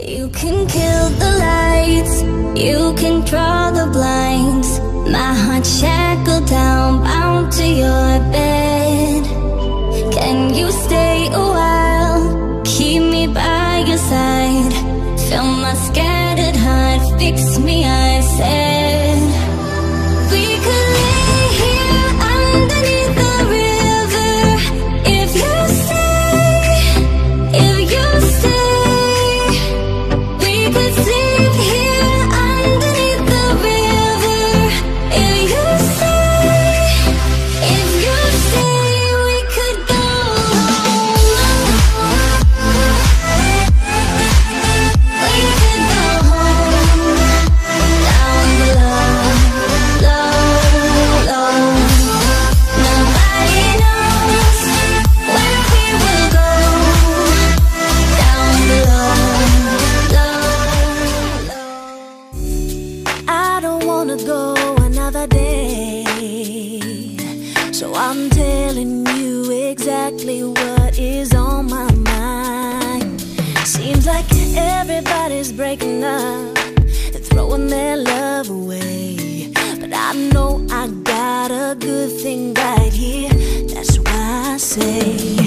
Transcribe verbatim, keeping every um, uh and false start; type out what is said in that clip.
You can kill the lights, you can draw the blinds. My heart shackled down, bound to your bed. Can you stay a while, keep me by your side? Fill my scattered heart, fix me, I said. We could lay here underneath the river. If you stay, if you stay, we could sleep here underneath the river. If you stay, if you stay, we could go home. We could go home, down below, low, low. Nobody knows where we will go, down below, low, low. I don't wanna go another day, so I'm telling you exactly what is on my mind. Seems like everybody's breaking up and throwing their love away, but I know I got a good thing right here. That's why I say